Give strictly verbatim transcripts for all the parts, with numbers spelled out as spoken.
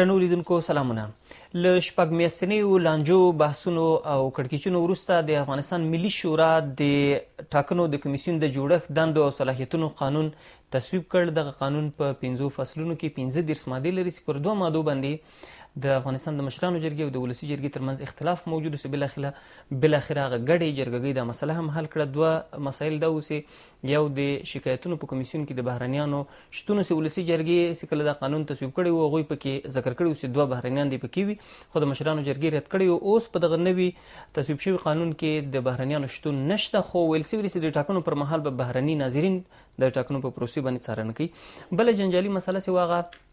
درنو لیدونکو سلامونه. له شپږ میاشتنیو لانجو بحثونو او کړکېچونو وروسته د افغانستان ملي شورا د ټاکنو د کمیسیون د جوړښت دندو او صلاحیتونو قانون تصویب کړ. دغه قانون په پنځو فصلونو کې پنځه دېرش مادې لري چې پر دوه مادو باندې د افغانستان د مشرانو جرګې او د ولسي جرګې ترمنځ اختلاف موجود و. بالاخره بالاخره هغه ګډې جرګې دا مسله هم حل کړه. دوه مسایل دا و چې یو د شکایتونو په کمیسیون کې د بهرنیانو شتون چې ولسي جرګې چې کله دا قانون تصویب کړی و هغوی پکې ذکر کړي و چې دوه بهرنیان دې پکې وي، خو د مشرانو جرګې رد کړی و. اوس په دغه نوي تصویب شوي قانون کې د بهرنیانو شتون نشته، خو ویل شوي چې د ټاکنو پر مهال به بهرني ناظرین د ټاکنو په پروسې باندې څارنه کوي. بله جنجالي مسله چې هغه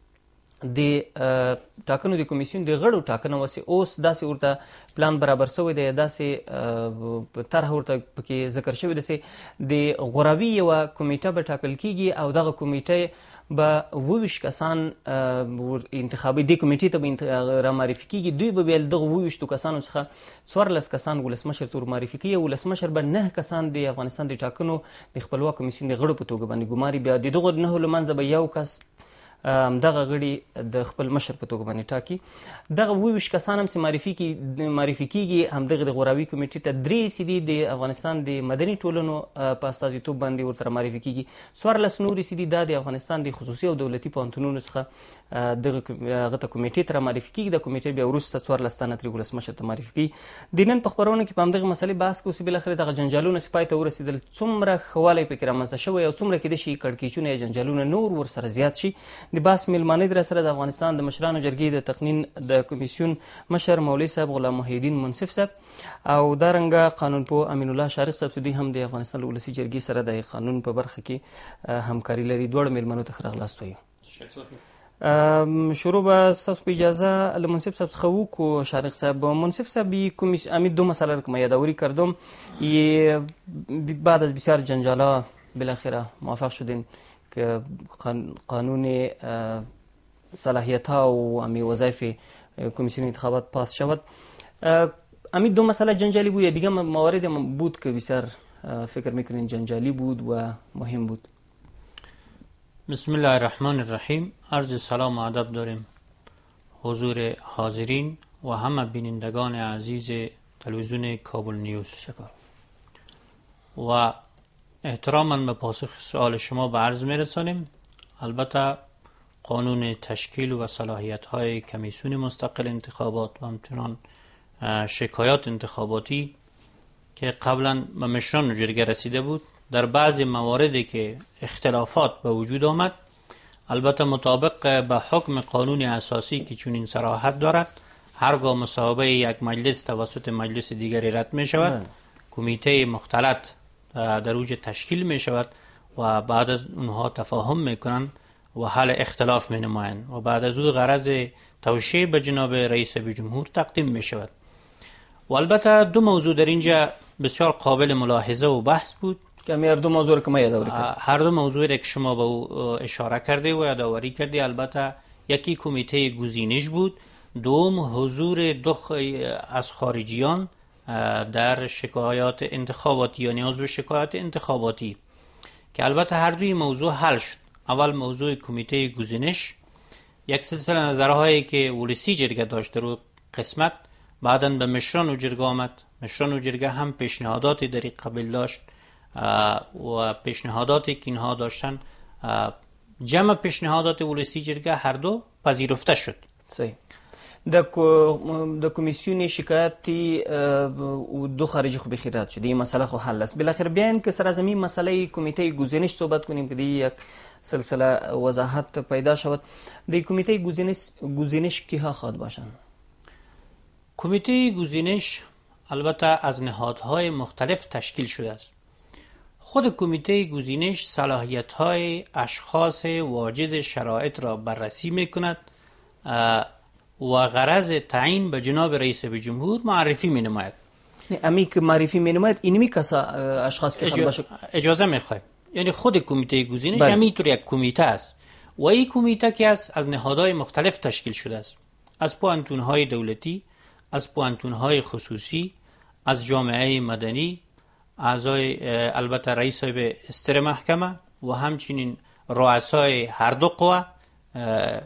د ټاکنو د کمیسیون د غړو ټاکنه وسې اوس داسې ورته پلان برابر شوی دی، داسې طرح ورته پکې ذکر شوی دی چې د غوراوي یوه کمیټه به ټاکل کیږي او دغه کمیټه به اووه ویشت کسان انتخابي دې کمیټې ته به رامعرفي کیږي. دوی به بیا دغه اووه ویشتو کسانو څخه څوارلس کسان ولسمشر ته ورمعرفي کوي. ولسمشر به نه کسان د افغانستان د ټاکنو د خپلواک کمیسیون د غړو په توګه باندې ګماري. بیا د دغو نهو له منځه به یو کس دغه غړي د خپل مشر په توګه باندې ټاکي. دغه اووه ویشت کسان هم چې معرفي کی معرفي کیږي همدغه د غوراوي کمیټې ته درې سیدي د افغانستان د مدني ټولنو په استازیتوب باندې ورته معرفي کیږي. څوارلس نورې سیدي دا د افغانستان د خصوصي او دولتي پوهنتونونو څخه دغه هغه ته کمیټې ته معرفي کیږي. د کمیټې بیا وروسته څوارلس تنه ترې ولسمشر ته معرفي کوي. د نن په خپرونه کې په همدغه مسلې بحث کوو چې بالاخره دغه جنجالونه چې پای ته ورسېدل څومره ښه والی پکې رامنځته شوی او څومره کېدای شي کړکېچونه یا جنجالونه نور ورسره زیات شي. د بحث میلمانه در سره د افغانستان د مشرانو جرګې د تقنین د کمیسیون مشر مولوي صاحب غلام محی الدین منصف صاحب او دارنګه قانونپوه امین الله شارق صاحب چې دوی هم د افغانستان له ولسي جرګې سره د قانون په برخه کې همکاري لري. دواړو میلمنو ته ښه راغلاست وایو. شروع به ستاسو په اجازه له منصف صاحب څخه وکړو. شارق صاحب، منصف صاحب امید دو مسئله رو که من یادآوری کردم بعد از بسیار جنجالا بالاخره موفق شدین که قانون صلاحیت ها و امی وظایف کمیسیون انتخابات پاس شود. امی دو مسئله جنجالی بود یا دیگه موارد بود که بسیار فکر میکنین جنجالی بود و مهم بود؟ بسم الله الرحمن الرحیم. عرض سلام و ادب داریم حضور حاضرین و همه بینندگان عزیز تلویزیون کابل نیوز. شکر. و احتراما به پاسخ سوال شما به عرض میرسانیم. البته قانون تشکیل و صلاحیت های کمیسیون مستقل انتخابات و همچنان شکایات انتخاباتی که قبلا به مشران جرگه رسیده بود، در بعض مواردی که اختلافات به وجود آمد، البته مطابق به حکم قانون اساسی که چنین صراحت دارد، هرگاه مصوبه یک مجلس توسط مجلس دیگری رد می شود، کمیته مختلط در اوج تشکیل می شود و بعد از اونها تفاهم می کنند و حل اختلاف می نمایند و بعد از او غرض توشیح به جناب رئیس جمهور تقدیم می شود. و البته دو موضوع در اینجا بسیار قابل ملاحظه و بحث بود که هر دو موضوع رو که ما یادآوری کردیم. هر دو موضوع را که شما به او اشاره کرده و یادآوری کرده، البته یکی کمیته گزینش بود، دوم حضور دو از خارجیان در شکایات انتخاباتی یا نیاز به شکایات انتخاباتی که البته هر دوی موضوع حل شد. اول موضوع کمیته گزینش، یک سلسله نظرهایی که ولسی جرگه داشت رو قسمت بعداً به مشران و جرگه آمد. مشران و جرگه هم پیشنهاداتی در این قبیل داشت و پیشنهاداتی که اینها داشتن جمع پیشنهادات ولسی جرگه هر دو پذیرفته شد. صحیح. د کمیسیون شکایتی دو خارجی خو بخیر رد شده، این مسئله خو حل است. بالاخره بیاین که سر از این مسئله کمیته گزینش صحبت کنیم که دیگه یک سلسله وضاحت پیدا شود. د کمیته گزینش گزینش کیها خواهد باشند؟ کمیته گزینش البته از نهادهای مختلف تشکیل شده است. خود کمیته گزینش صلاحیت‌های اشخاص واجد شرایط را بررسی می‌کند و غرض تعیین به جناب رئیس جمهور معرفی می‌نماید. امی که معرفی می‌نماید اینمی کسا اشخاص که اجا... باشه اجازه می‌خوایم. یعنی خود کمیته گزینش همینطور یک کمیته است و این کمیته که است از نهادهای مختلف تشکیل شده است، از پوهنتون‌های دولتی، از پوهنتون‌های خصوصی، از جامعه مدنی، اعضای البته رئیس به استر محکمه و همچنین رؤسای هر دو قوه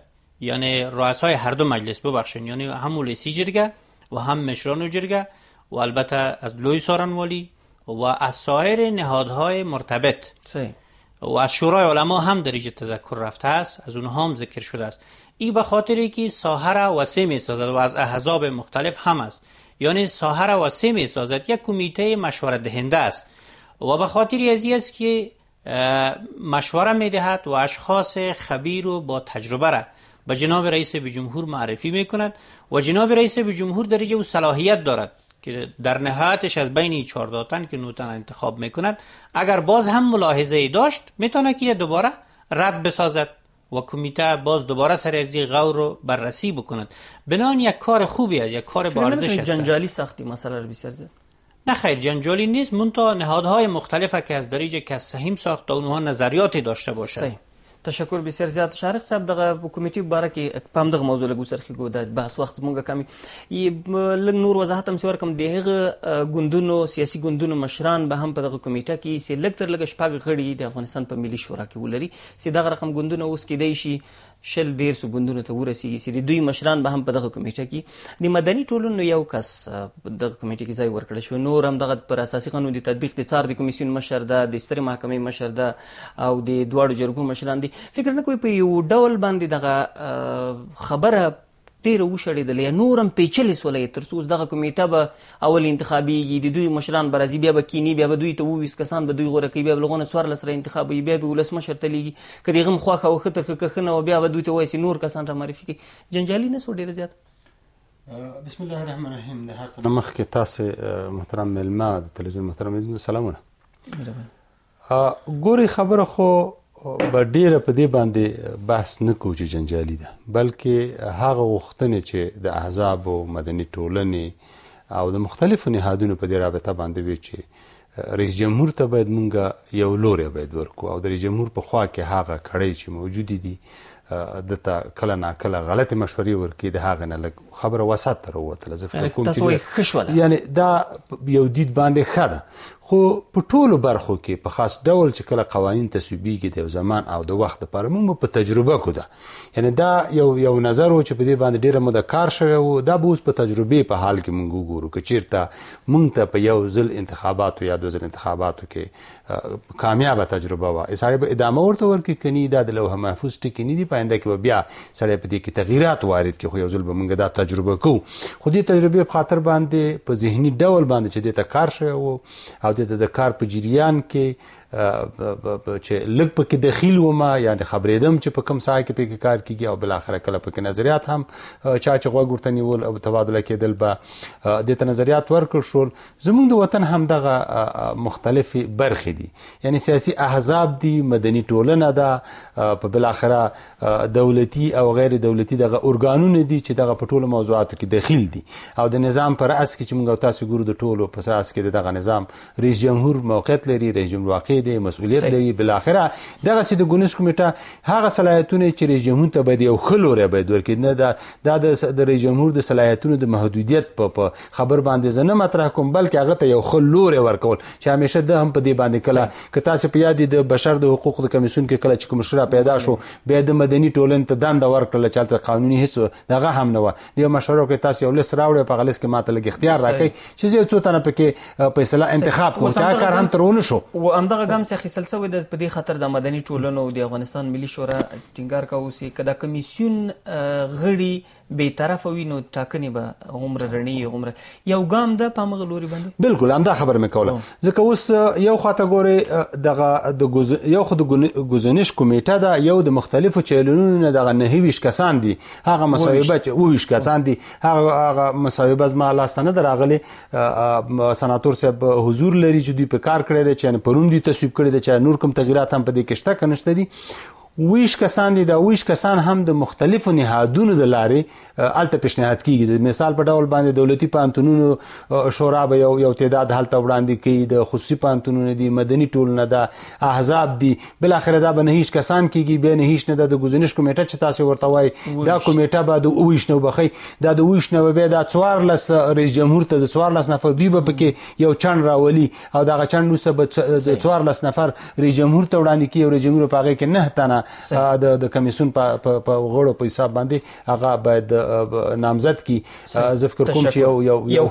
یعنی رؤسای هر دو مجلس ببخشین، یعنی هم ولسی جرگه و هم مشران جرگه و البته از لوی سارنوالی و از سایر نهادهای مرتبط صحیح. و از شورای علما هم در اینجا تذکر رفته است، از اونها هم ذکر شده است. این به خاطری که ساحه را وسیع می سازد و از احزاب مختلف هم است، یعنی ساحه را وسیع می سازد، یک کمیته مشورت دهنده است و به خاطر از این است که مشوره می دهد و اشخاص خبیر و با تجربه را به جناب رئیس جمهور معرفی می کند و جناب رئیس جمهور در اینجا صلاحیت دارد که در نهایتش از بین چهارده تن که نو تن انتخاب می کند، اگر باز هم ملاحظه ای داشت میتونه که دوباره رد بسازد و کمیته باز دوباره سر از این غور رو بررسی بکند. بنان یک کار خوبی است، یک کار با ارزش است. جنجالی سختی مسئله رو بسیار زیاد نه خیر، جنجالی نیست، منتها نهادهای مختلفه که از دریجه که سهم ساخته اونها نظریاتی داشته باشه. صحیح. تشکر بسیار زیاد. شارق صاحب دغه کمیټې باره کې په همدغه موضوع لږ وڅرخېږو، د بحث وخت زموږ کم لږ نور وضاحت هم چې ورکړم. د هغه ګوندونو سیاسي ګوندونو مشران به هم په دغه کمیټه کې چې لږ تر لږه شپږ غړي د افغانستان په ملي شورا کې ولري، چې دغه رقم ګوندونه اوس کېدای شي شل دیرسو ګوندونو ته ورسېږي، چې د دوی مشران به هم په دغه کمیټه کې د مدني ټولنو یو کس دغه کمیټه کې ځای ورکړی شو. نور هم دغه پر اساسي قانون د تطبیق د څار د کمیسیون مشر ده، د سترې محکمې مشر ده او د دواړو جرګو مشران دي. فکر نه کوئ په یو ډول باندې دغه خبره ډېره وشړېدله یا نور هم پیچلې سوله تر څو اوس دغه کمیټه به اول انتخابېږي، د دوی مشران به راځي، بیا به کیني، بیا به دوی ته اوویس کسان به دوی غوره کوي، بیا به له هغو نه څوارلس را انتخابوي، بیا به ولسمشر ته لیږي، که د هغه هم خوښه وه ښه تر که ښه نه وه بیا به دوی ته وایي چې نور کسان را معرفي کوي. جنجالي نه سوه ډېره زیات؟ بسم الله الرحمن الرحیم. د هر څه نه مخکې تاسې محترم میلمه د تلویزیون محترم میلمه سلامونه. ګورې خبره خو به ډیره په دې باندې بحث نه کوو چې جنجالي ده، بلکې هغه غوښتنې چې د احزاب او مدني ټولنې او د مختلفو نهادونو په دې رابطه باندې وي چې رئیس جمهور ته باید مونږ یو لوری باید ورکو او د رئیس جمهور په خوا کې هغه کړۍ چې موجودې دي دته کله ناکله غلطې مشورې ورکړي، د هغې نه لږ خبره وسط ته راووتله. زه فکر کوم چې یعنی دا یو دید باندې ښه ده، خو په ټولو برخو کې په خاص ډول چې کله قوانین تصویبېږي د یو زمان او د وخت دپاره موږ په تجربه کو ده، یعنی دا یو یو نظر و چې په دې باندې ډېره موده کار شوی و، دا به اوس په تجربې په حال کې موږ وګورو که چېرته موږ ته په یو ځل انتخاباتو یا دوه ځل انتخاباتو کې کامیابه تجربه وه، سړی به ادامه ورته ورکړي که نه، دا د لوحه محفوظ ټکي نه دي، په آینده کې به بیا سړی په دې کې تغییرات وارد کړي، خو یو ځل به موږ دا تجربه کوو. خو دې تجربې په خاطر باندې په ذهني ډول باندې چې دې ته کار شوی و او د د کار په جریان کې چې لږ پکې دخیل ومه، یعنې خبرېدم چې په کوم ساحه کې پکې کار کېږي او بالاخره کله پکې نظریات هم چا چې غوږ ورته نیول او تبادله کېدل به دې ته نظریات ورکړل شول. زموږ د وطن همدغه مختلفې برخې دي، یعنی سیاسي احزاب دي، مدني ټولنه ده، په بالاخره دولتي او غیر دولتي دغه ارګانونه دي چې دغه په ټولو موضوعاتو کې دخیل دي او د نظام په رأس کې چې موږ او تاسو ګورو د ټولو په اساس کې د دغه نظام رئیس جمهور موقعیت لري، رئیس جمهور واقع دی، مسؤلیت لري. بالاخره دغسې د ګونیز کمیټه هغه صلاحیتونه چې رئیس جمهور ته باید یو ښه لوری باید ورکړي، نه دا د رئیس جمهور د صلاحیتونو د محدودیت په خبر باندې زه نه مطرح کوم، بلکې هغه ته یو ښه لوری ورکول چې همیشه ده هم په دې باندې کله که تاسې په یاد د بشر د حقوقو د کمیسیون کې کله چې کوم مشکل پیدا شو بیا د مدني ټولنې ته دنده ورکړله چې هلته قانوني هېڅ دغه هم نه وه، د یو مشوره کې تاسو یو لیست راوړئ، په هغه لیست کې ما ته لږ اختیار راکړئ چې زه یو څو تنه پکې فیصله انتخاب کوم، چې هغه کار هم تر ونه شو. همدغه ګام چې اخیستل شوی ده په دې خاطر د مدني ټولنو د افغانستان ملي شورا ټینګار کوو چې که د کمیسیون غړي بې طرفه وي نو ټاکنې به هومره رڼې هومره یو ګام ده په همغه لوري باندې. بلکل همدا خبره مې کوله، ځکه اوس یو خواته ګورې دغه یو خو د ګزینش کمیټه ده، یو د مختلفو چیلنجونو نه دغه نهه ویشت کسان دي، هغه مصوبه چې اوه ویشت کسان دي، هغه مصوبه زما لاسته نه ده راغلې، سناتور صاحب حضور لري چې دوی په کار کړی دی، چې پرون دوی تصویب کړی دی، چې نور کوم تغییرات هم په دې کې شته که نشته دي. ویش کسان دي، دا ویش کسان هم د مختلفو نهادونو د لارې هلته پیشنهاد کېږي. د مثال په ډول باندې دولتي پوهنتونونو شورا به یو یو تعداد هلته وړاندې کوي، د خصوصي پوهنتونونه دي، مدني ټولنه ده، احزاب دي، بالاخره دا به نهه کسان کېږي، بیا نهه نه ده د ګزینش کمیټه چې تاسو ورته وایي، دا کمیټه به د اوه نه وبخئ، دا د اوه نه بیا دا څوارلس رئیس جمهور ته د څوارلس نفر دوی به پکې یو چڼ راولي او دغه چڼ وروسته به د څوارلس نفر رئیس جمهور ته وړاندې کړي او رئیس جمهور په هغې کې نه تنه نه د کمیسیون په غړو په حساب باندې هغه باید نامزد کی. زه فکر کوم چې یو یو یو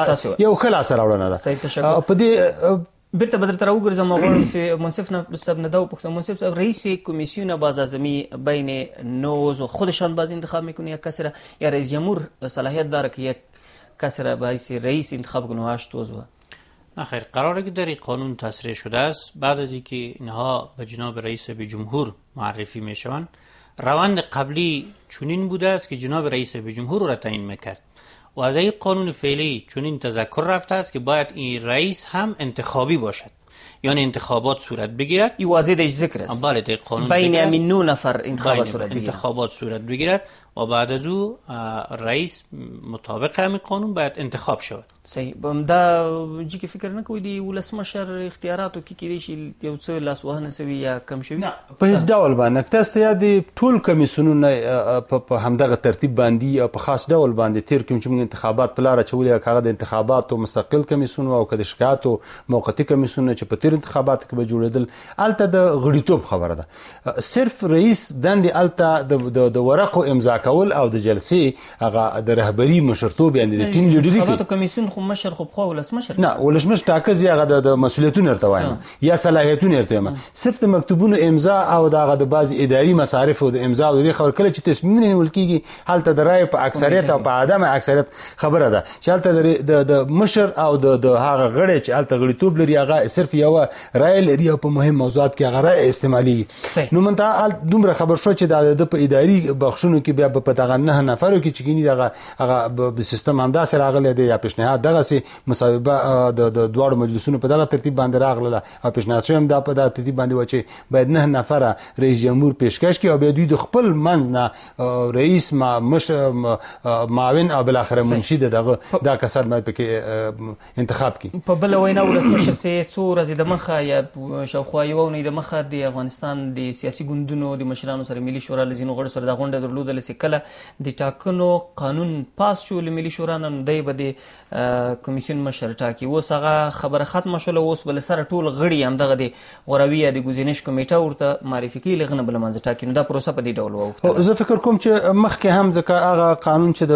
ښه لاسته راوړنه ده. په دې بیرته به درته راوګرځم غواړم چې منصف صاحب نه دا وپوښتم. منصف صاحب، رئیس کمیسیون بازآزمی بین نو عضو خودشان باز انتخاب میکنه یا کسی را، یا رئیس جمهور صلاحیت داره که یک کسی را باعث رئیس انتخاب کنه هشت عضو؟ نه خیر، قراره که در این قانون تصریح شده است بعد از اینکه اینها به جناب رئیس به جمهور معرفی میشوند، روند قبلی چنین بوده است که جناب رئیس به جمهور را تعیین میکرد و از این قانون فعلی چنین تذکر رفته است که باید این رئیس هم انتخابی باشد، یعنی انتخابات صورت بگیرد. این واضح در ذکر است. بله، در قانون بین همین نو نفر انتخابات صورت بگیرد. انتخابات صورت بگیرد و بعد از او رئیس مطابق همین قانون باید انتخاب شود. صحیح. دا جی که فکر نکوي دی ولسمشر اختیاراتو کې کېدای شي یو څه لاسوهنه سوي یا کم شوي؟ نه، په هیڅ ډول باندې. تاسو یاد دي ټول کمیسیونونه په همدغه ترتیب باندې او په خاص ډول باندې تیر کوم چې موږ انتخابات په لاره چولې، هغه د انتخاباتو مستقل کمیسیون او که د شکایاتو موقتی کمیسیون چې په تیر انتخاباتو کې به جوړېدل، الته د غړیتوب خبره ده. صرف رئیس دندې الته د ورقو امضا کول او د جلسې هغه د رهبري مشرتوب یعنې د ټیم لیډري انتخاباتو کمیسیون خو مشر خو خو ولسمشر نه، ولسمشر ټاکز یا هغه د مسؤلیتونو ورته وایم یا صلاحیتونه ورته وایم. صرف د مکتوبونو امضا او د هغه د بعض اداري مصارف او د امضا او د خبر کله چې تصمیمونه نیول کیږي هلته د رای په اکثریت او په عدم اکثریت خبره ده چې هلته د مشر او د هغه غړي چې هلته غړیتوب لري هغه صرف یو رای لري او په مهم موضوعات کې هغه رای استعمالي. نو منتها دومره خبر شو چې د په اداري بخښونو کې بیا په دغه نه نفرو کې چې ګینی دغه هغه د سیستم همداسې راغلی دی یا پیشنهاد دغه سي مصوبه د دواړو مجلسونو په دغه ترتیب باندې راغله او پیشنهاد شوی هم دا په دغه ترتیب باندې و چې باید نه نفره رئیس جمهور پیشکش کړي او بیا دوی د خپل منځ نه رئیس معاون او بالاخره منشي دغه دا کسان باید پکې انتخاب کړي. په بل وینا ولسمشر سي څو ورځې د مخه یا شاوخوا یوه اونۍ د مخه د افغانستان د سیاسي ګوندونو د مشرانو سره ملي شورا له ځینو غړو سره دا غونډه درلودله چې کله د ټاکنو قانون پاس شو له ملي شورا نه دی به د کمیسیون مشر ټاکي. اوس هغه خبره ختمه شوله، اوس بل سره ټول غړي همدغه د غوروي یا د ګزینش کمیټه ورته معرفي کوي لغه نه بل منځ ټاکي. نو دا پروسه په دې ډول وه. زه فکر کوم چې مخکې هم ځکه هغه قانون چې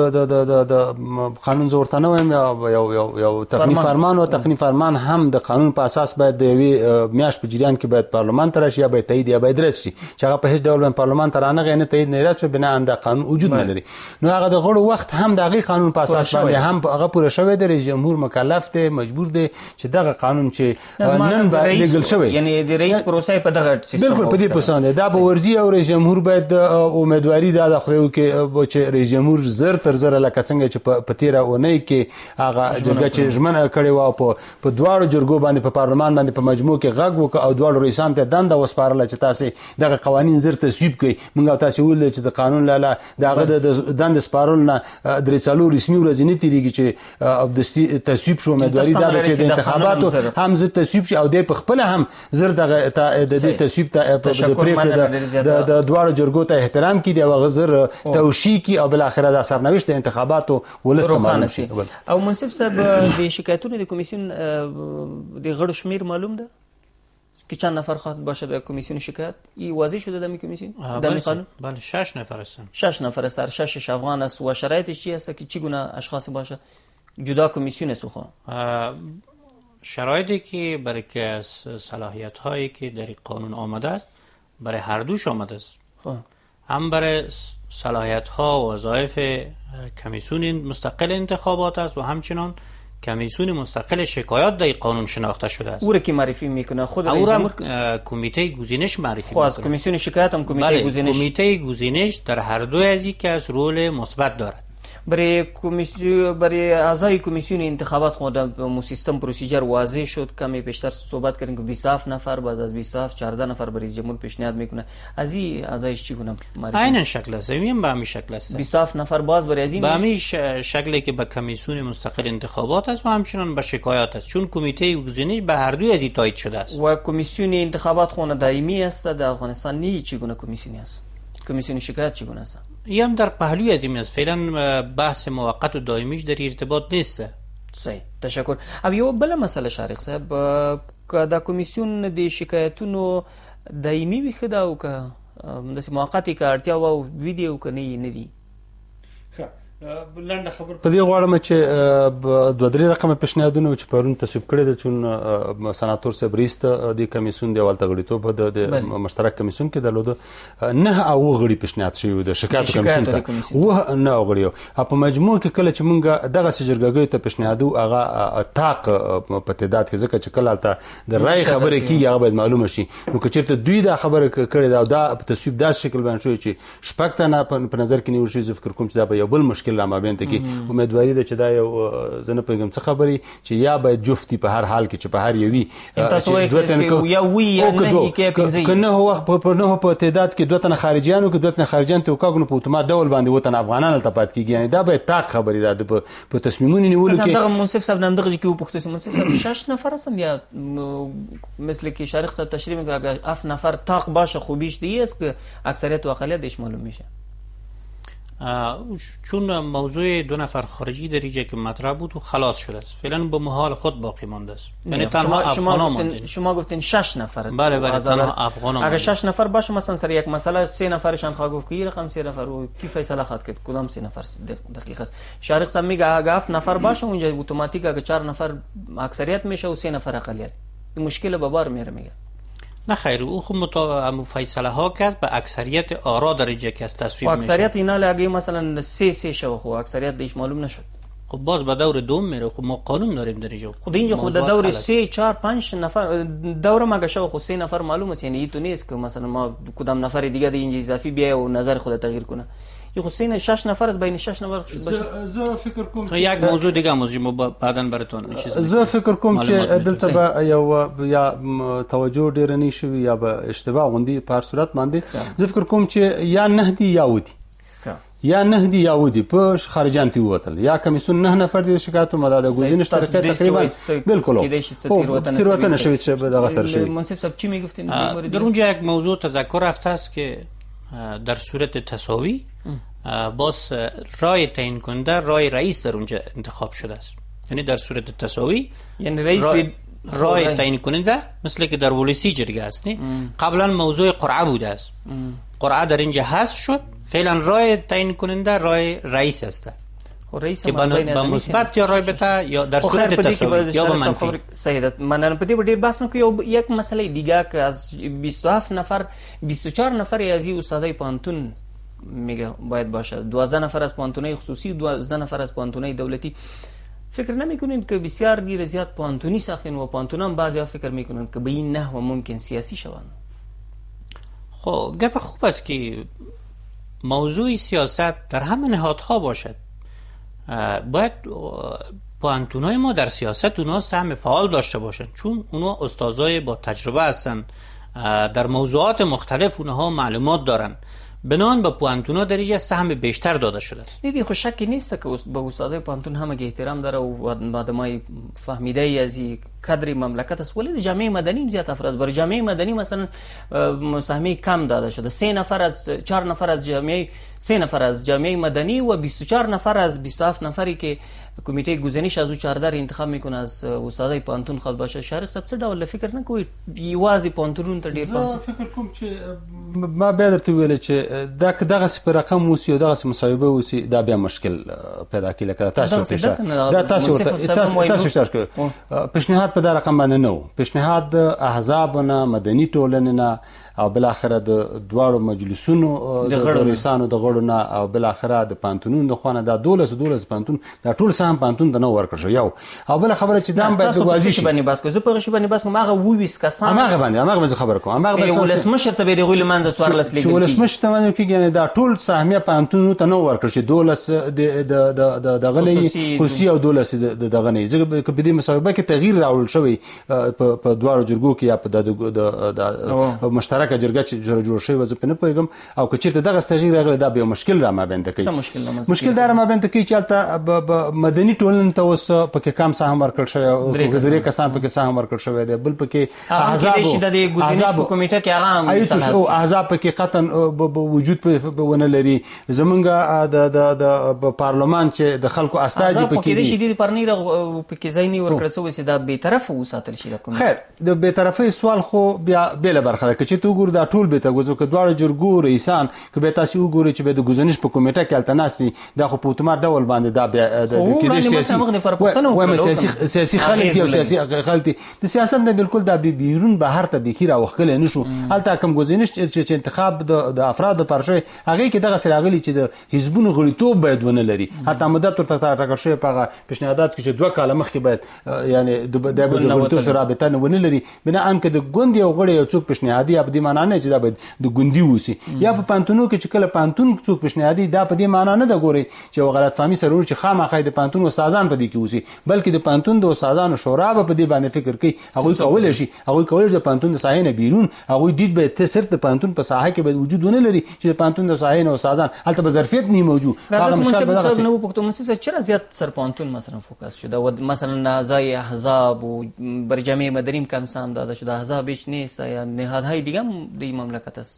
د قانون زه ورته نه وایم یو یو یو تقنیني فرمان او تقنیني فرمان هم د قانون په اساس باید د یوې میاشت په جریان کې باید پارلمان ته راشي یا باید تایید یا باید رد شي چې هغه په هیڅ ډول باندې پارلمان ته رانغی نه تایید نه رد شو بنا د قانون وجود نه لري. نو هغه د غړو وخت هم د هغې قانون په اساس باندې هم هغه پوره شوی دی. رئیس جمهور مکلف دی، مجبور دی چې دغه قانون چې نن به لیږل شوی یعنی د رئیس پروسه په دغه سیستم بالکل په دې پوسان دی دا به ورځي او رئیس جمهور باید امیدواري دا د خدای کې چې رئیس جمهور زر تر زر لکه څنګه چې په تیره اونۍ کې هغه جرګه چې ژمنه کړې وه په دواړو جرګو باندې په پارلمان باندې په مجموع کې غږ وکړه او دواړو رئیسانو ته دنده وسپارله چې تاسې دغه قوانین زر تصویب کړئ. موږ او تاسې وویل چې د قانون له د هغه د دندې سپارلو نه درې څلور رسمي ورځې نه تېرېږي چې تصویب شو. امیدواري دا ده چې د انتخاباتو هم زر تصویب شي او دی په خپله هم زر دغه د دې تصویب ته د پرېکړې د دواړو جرګو ته احترام کړي او هغه زر توشي کړي او بالاخره دا سرنوشت د انتخاباتو ولس ته معلوم شي. او منصف صاحب د شکایتونو د کمیسیون د غړو شمیر معلوم ده که چند نفر خواهد باشه در کمیسیون شکایت؟ این واضح شده در کمیسیون؟ در قانون؟ بله شش نفر هستن. شش نفر است. ششش افغان است و شرایطش چی است که چگونه اشخاص باشه؟ جدا کمیسیون است خو. شرایطی که برای که از صلاحیت هایی که در قانون آمده است برای هر دوش آمده است. هم برای صلاحیت ها و وظایف کمیسیون مستقل انتخابات است و همچنان کمیسیون مستقل شکایات در قانون شناخته شده است. او را که معرفی میکنه خود رئیس جمهور کمیته گزینش معرفی میکنه. خواست کمیسیون شکایت هم کمیته گزینش. کمیته گزینش در هر دو از یک از رول مثبت دارد. برای کمیسیون برای اعضای کمیسیون انتخابات خود مو سیستم پروسیجر واضح شد. کمی بیشتر صحبت کردیم که بیست و هفت نفر بعد از بیست و هفت چهارده نفر برای جمهور پیشنهاد میکنه. از این اعضایش چگونه معرفی؟ عیناً شکل است. میگم به همین شکل است. بیست و هفت نفر باز برای از این به همین شکلی که به کمیسیون مستقل انتخابات است و همچنان به شکایات است چون کمیته گزینش به هر دوی از این تایید شده است. و کمیسیون انتخابات خونه دائمی است در افغانستان نی چگونه کمیسیونی است؟ کمیسیون شکایت چگونه است؟ یا هم در پهلوی از این است. فعلا بحث موقت و دائمیش در ارتباط نیست. صحیح. تشکر. اب یو بل مسئله شارق صاحب که دا کمیسیون د شکایتونو دائمی وي ښه ده او که داسې موقتې که اړتیا وه ویدیو که نه نه دي. لنډه خبر په دې غواړم چې دوه درې رقمه پیشنهادونه چې پرون تصویب کړي دي، چون سناتور صاحب رئیس ته د کمیسیون د اول ته غړیتوب د مشترک کمیسیون کې درلوده، نه اوه غړي پیشنهاد شوي وو د شکایت کمیسیون ته، اوه نه غړي وو. په مجموع کې کله چې موږ دغسې جرګهګیو ته پیشنهادو هغه طاق په تعداد کې، ځکه چې کله هلته د رایې خبرې کېږي هغه باید معلومه شي. نو که چېرته دوی دا خبره کړې ده او دا په تصویب داسې شکل باندې شوی چې شپږ تنه په نظر کې نیول شوي، زه فکر کوم چې دا به یو بل مشکل را مابین ته کې امیدواري ده چې دا یو زه نه پوهېږم څه خبرې چې یا باید جفت په هر حال کې چې په هر یو وي که نه وخت په نهو په تعداد کې دوه تنه خارجیان وکړي، دوه تنه خارجیان ته وکاږو نو په اتومات ډول باندې اووه تنه افغانان هلته پاتې کېږي. یعنې دا باید طاق خبرې ده په تصمیمونو نیولو کې. دغه منصف صاحب نه همدغه کې وپوښتو چې منصف صاحب شش نفر هستن یا مثل که شارق صاحب تشریح میکنه اگر هفت نفر طاق باشه خوبیش دیگه است که اکثریت و اقلیتش معلوم میشه. چون موضوع دو نفر خارجی در اینجا که مطرح بود و خلاص شده است، فعلا به محال خود باقی مانده است. یعنی تنها افغان ها مانده. شما گفتین شش نفر. بله بله تنها افغان ها. اگر شش نفر باشه مثلا سر یک مسئله سه نفرشان خواهد گفت که این رقم سه نفر و کی فیصله خواهد کرد کدام سه نفر دقیق است. شارق صاحب میگه اگر هفت نفر باشه اونجا اتوماتیک اگر چهار نفر اکثریت میشه و سه نفر اقلیت. این مشکل به بار میاره میگه. نه خیر، او خود مطابق فیصله ها کرد به اکثریت آرا در اینجا که از تصویب میشه. اکثریت اینا لگه مثلا سه سه شو خو اکثریت دیش معلوم نشد. خب باز به دور دوم میره. خب ما قانون داریم در اینجا. خود اینجا خود دور سه چهار پنج نفر دور مگه شو خو سه نفر معلوم است، یعنی تو نیست که مثلا ما کدام نفر دیگه دی اینجا اضافی بیای و نظر خود تغییر کنه. یه حسین شش نفر از بین شش نفر باشه. زه فکر کوم چې یک موضوع دیگه موضوع بعداً براتون میشه. زه فکر کوم چې دلته به یو یا توجه ډیر نه شوی یا به اشتباه غوندي په هر صورت باندې. زه فکر کوم چې یا نه دی یا ودی یا نه دی یا ودی په خارجان تی وتل یا کمیسیون نه نفر دي شکایت مدد گزینش ترقه تقریبا بالکل تیروتنه شوی چې به دغه سر شوی. منصف صاحب چی میگفتین در اونجا یک موضوع تذکر رفته است که در صورت تساوی باز رای تعیین کننده رای رئیس در اونجا انتخاب شده است. یعنی در صورت تساوی یعنی رئیس رای, رای تعیین کننده مثل که در ولسی جرگه است. قبلا موضوع قرعه بوده است، قرعه در اینجا حذف شد، فعلا رای تعیین کننده رای رئیس است که با مثبت یا رایبته یا در صورت تساوی یا با منفی. صحیح. من په دې ډیر بحث نکوم. یک مسئله دیگه که از بیست و هفت نفر بیست و چهار نفر از این استادای پانتون میگه باید باشه، دوازده نفر از پانتونای خصوصی، دوازده نفر از پانتونای دولتی. فکر نمیکنین که بسیار دیر زیاد پانتونی ساختین و پانتونان بعضیا فکر میکنن که به این نحو ممکن سیاسی شوند؟ خب گپ خوب است که موضوع سیاست در همه نهادها باشد. باید پانتونای ما در سیاست اونا سهم فعال داشته باشند، چون اونا استادای با تجربه هستند، در موضوعات مختلف اونها معلومات دارن، بنان به پوانتونا در اینجا سهم بیشتر داده شده است. دیدی خو شکی نیست که به استادای پوانتون همه احترام داره و آدمای فهمیده ای از کادر مملکت است، ولی جامعه مدنی زیاد افراد بر جامعه مدنی مثلا مساهمه کم داده شده. سه نفر از چهار نفر از جامعه سه نفر از جامعه مدنی و بیست و چهار نفر از بیست و هفت نفری که کمیته گزینش از او چهارده انتخاب میکنه از استادای پانتون خود باشه. شارق صاحب څه ډول فکر نه کوي یوازې پانتون ته ډیر پام؟ زه فکر کوم چې ما بیا درته ویل چې دا دغه په رقم وسی او دغه مصاحبه وسی دا بیا مشکل پیدا کوي. لکه تاسو ته دا تاسو تاسو تاسو شارک پیشنهاد په دا رقم باندې نو پیشنهاد احزابنا مدني ټولنه نه او بل اخره د دواړو مجلسونو د رئیسانو د غړو نه او بل اخره د پانتونونو د خوانه دا دولس دولس پانتون دا ټول سهم پانتون د نو ورکړ شو. یو او بل خبره چې دام باید واضح شي باندې بس کو زه په غشي باندې بس کوم هغه وویس کسان هغه باندې هغه خبر کوم هغه به ولس مشر ته به غوی منځ سوارلس لیږي ولس مشر ته باندې کېږي نه دا ټول سهمیه پانتونو ته نو ورکړ شي دولس د د د غلې خصوصي او دولس د غنې زه په دې مصاحبه کې تغییر راول شوی په دواړو جرګو کې یا په د مشترک جرګه چې جوړ شوی و زه په نه پوهېږم او که چېرته دغه تغییر راغلی دا به مشکل را مابینده کوي. مشکل دا را مابینده کوي چې هلته مدني ټولنې ته اوس پکې کم سهم ورکړل شوی او درې کسان پکې سهم ورکړل شوی دی، بل پکې احزاب پکې قطعا وجود ونه لري. زمونږ د پارلمان چې د خلکو استازي پکې دي پکې دي پرنی پکې ځای نه ورکړل شوی چې دا بهتر بیطرفه وساتل شي. خیر د بیطرفۍ سوال خو بیا بېله برخه ده. که چې ته وګورې دا ټول بېته ګوزو که دواړه جرګو رئیسان که بیا تاسې وګورئ چې بیا د ګزنش په کمیټه کې هلته ناست دي دا خو په اتومات ډول باندې دا بیا کېدای سیاسي خلک دي او سیاسي خلک دي. د سیاست نه بالکل دا بیرون بهر ته بیخي راوښکلی نه شو. هلته کوم ګزینش چې انتخاب د افرادو لپاره شوی هغې کې دغسې راغلي چې د حزبونو غړیتوب باید ونه لري. حتی مدت ورته ټاکل شوی په هغه پیشنهادات کې چې دوه کاله مخکې باید یعنې دا به د غړیتوب سره رابطه نه ونه لري. بناان که د ګوند یو غړی یو څوک پیشنهادي یا په دې معنا نه چې دا باید د ګوندي اوسي یا په پوهنتونو کې چې کله پوهنتون څوک پیشنهادي دا په دې معنا نه ده ګورئ چې یو غلط فهمي سره وړي چې خامخا د پوهنتون استادان په دې کې اوسي بلکې د پوهنتون د استادانو شورا به په دې باندې فکر کوي. هغوی کولی شي هغوی کولی شي د پوهنتون د ساحې نه بیرون هغوی دید باید ته صرف د پوهنتون په ساحه کې باید وجود ونه لري چې د پوهنتون د ساحې نه استادان هلته به ظرفیت نه موجود. نه وپوښتو منصف صاحب چېرې زیات سر پوهنتون مثلا فوکس شده و مثلا اعضای احزاب و بر جامعه مدنی هم کم سهم داده شده احزاب هیچ نیست یا نهادهای دیگه هم در این مملکت است؟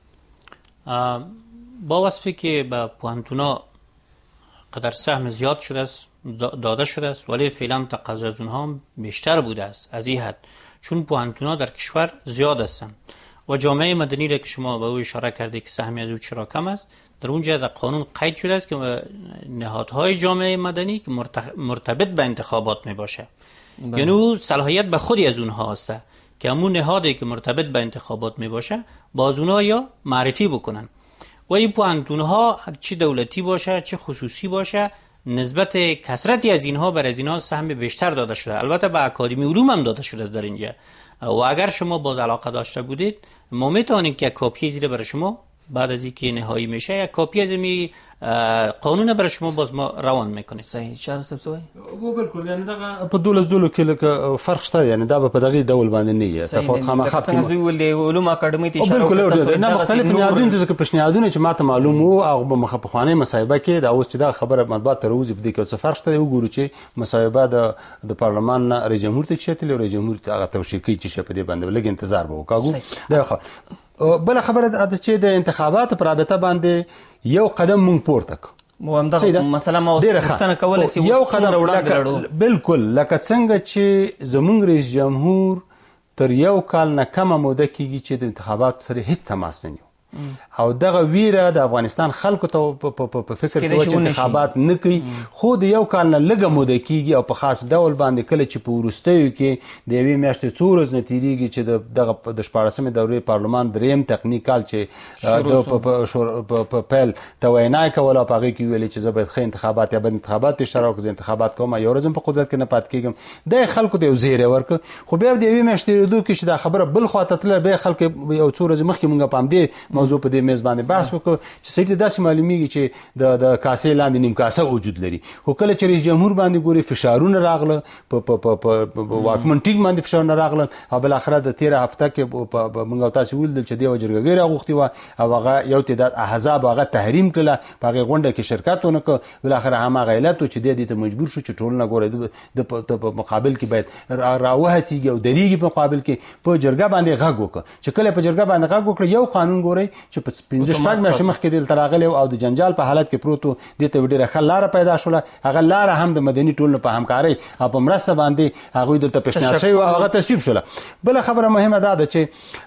با وصفی که به پوهنتونا قدر سهم زیاد شده است داده شده است ولی فعلا تقاضا از اونها هم بیشتر بوده است از این حد چون پوهنتونا در کشور زیاد هستند و جامعه مدنی را که شما به او اشاره کردید که سهمی از او چرا کم است در اونجا در قانون قید شده است که نهادهای جامعه مدنی که مرتبط به انتخابات می باشه یعنی او صلاحیت به خودی از اونها هسته که همون نهادی که مرتبط به انتخابات می باشه باز اونها یا معرفی بکنن و این پوهنتونها چه دولتی باشه چه خصوصی باشه نسبت کثرتی از اینها بر از اینها سهم بیشتر داده شده. البته به اکادمی علوم هم داده شده در اینجا و اگر شما باز علاقه داشته بودید ما میتونیم که کاپی زیر برای شما بعد از اینکه نهایی میشه یک کاپی از می قانون برای شما باز ما روان میکنیم. صحیح شهر صاحب سوی و بالکل یعنی دا په دولس دولو کې لکه فرق شته یعنی دا په دغه ډول باندې نه یي تفاوت خامخا څنګه دوی ول علوم اکاډمي ته اشاره وکړه نه مختلف نهادونه دي ځکه پیشنهادونه چې ماته معلوم وو او مخه په خوانې مصاحبه کې دا اوس چې دا خبره مطبوعات ته روزي په دې کې څه فرق شته وګورو چې مصاحبه د د پارلمان نه رئیس جمهور ته چتل او رئیس جمهور ته هغه توشیکی چې په دې باندې لګ انتظار به وکاګو دا خو بل خبره ده چې د انتخابات پر رابطه باندې یو قدم مونږ پورته کړ مو هم دا مسله ما وختنه کوله سی یو قدم وړاندې بالکل لکه څنګه چې زمونږ رئیس جمهور تر یو کال نه کمه موده کېږي چې د انتخاباتو سره هیڅ تماس نه او دغه ویره د افغانستان خلکو ته په فکر کې چې انتخابات نه کوي خو د یو کال نه لږه موده کېږي او په خاص ډول باندې کله چې په وروستیو کې د یوې میاشتې څو ورځې نه تېرېږي چې دغه د شپاړسمې دورې پارلمان درېیم تقنیني کال چې په پیل ته وینا یې کوله او په هغې کې ویلې چې زه باید ښه انتخابات یا بد انتخابات اشاره وکړم زه انتخابات کوم یو ورځ هم په قدرت کې نه پاتې کېږم دا یې خلکو ته یو زیری ورکړ خو بیا د یوې میاشتې تېرېدو کې چې دا خبره بل خوا ته تلله بیا خلک یو څو ورځې مخکې مونږ په همدې موضوع په دې میز باندې بحث وکړو چې صحیح داسې معلومیږي چې د د کاسې لاندې نیم کاسه وجود لري خو کله چې رئیس جمهور باندې ګوري فشارونه راغله په واکمن ټینګ باندې فشارونه راغله او بالاخره د تېره هفته کې موږ او تاسې ولیدل چې دې یوه جرګهګۍ راغوښتې وه او هغه یو تعداد احزاب هغه تحریم کړله په هغې غونډه کې شرکت ونه کړ بالاخره هماغه علت و چې دی دې ته مجبور شو چې ټولنه ګوره د په مقابل کې باید راوهڅېږي او درېږي په مقابل کې په جرګه باندې غږ وکړه چې کله په جرګه باندې غږ وکړه یو قانون ګورئ چې په پنځه شپږ میاشتې مخکې دلته راغلی او د جنجال په حالت کې پروت و دې ته ډېره ښه لاره پیدا شوله هغه لاره هم د مدني ټولنو په همکارۍ او په مرسته باندې هغوی دلته پیشنهاد شوي او هغه تصویب شوله. بله خبره مهمه دا ده چې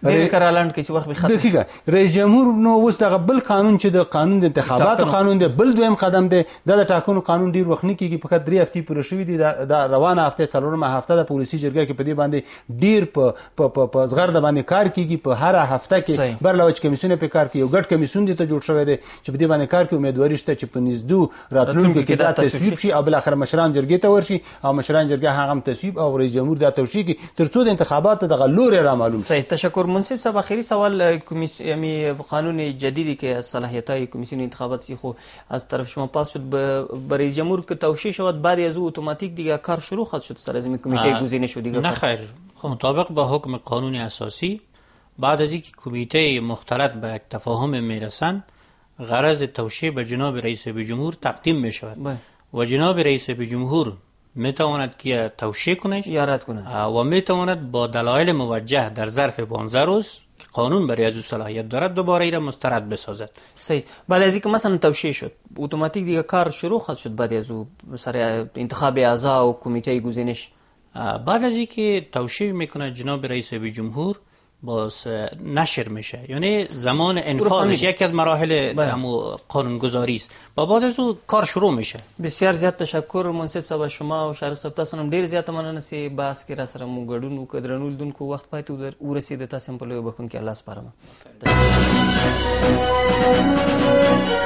دقیقه رئیس جمهور نو اوس دغه بل قانون چې د قانون د انتخاباتو قانون دی بل دویم قدم دی دا د ټاکنو قانون ډېر وخت نه کېږي فقط درې هفتې پوره شوي دي دا روانه هفته څلورمه هفته د پولیسي جرګه کې په دې باندې ډېر په زغرده باندې کار کېږي په هره هفته کې برلوچ کمیسیون پې کار کوي یو ګډ کمیسیون دې ته جوړ شوی دی چې په دې باندې کار کوي امیدواري شته چې په نږدې راتلونکو کې دا تصویب شي او بالاخره مشران جرګې ته ورشي او مشران جرګه هغه هم تصویب او رئیس جمهور دا توشیح کړي تر څو د انتخاباتو دغه لوری را معلوم صحیح تشکر منصف صاحب آخری سوال یعنی قانون جدیدی که از صلاحیت‌های کمیسیون انتخابات خو از طرف شما پاس شد به رئیس جمهور که توشیح شود بعد از او اتوماتیک دیگه کار شروع خواهد شد سر از این کمیته گزینش و دیگه نه خیر مطابق با حکم قانون اساسی بعد از اینکه کمیته مختلط به یک تفاهم میرسند غرض توشیح به جناب رئیس جمهور تقدیم می شود و جناب رئیس جمهور می تواند که توشیح کنه یا رد کنه و می تواند با دلایل موجه در ظرف پانزده روز که قانون برای از او صلاحیت دارد دوباره ای را مسترد بسازد. صحیح. بعد از اینکه مثلا توشیح شد اتوماتیک دیگه کار شروع خواهد شد بعد از او سر انتخاب اعضا و کمیته گزینش بعد از اینکه توشیح میکنه جناب رئیس جمهور باز نشر میشه، یعنی زمان انفاذش یکی از مراحل همو قانونگذاری است و بعد از او کار شروع میشه. بسیار زیاد تشکر منصف صاحب شما او شارق صاحب، تاسو هم ډیر زیات مننه چې بحث کې را سره مو ګډون وکړ. درنو لیدونکو وخت پای ته ورسېد، تاسو هم په لوی بخون کې الله سپارم.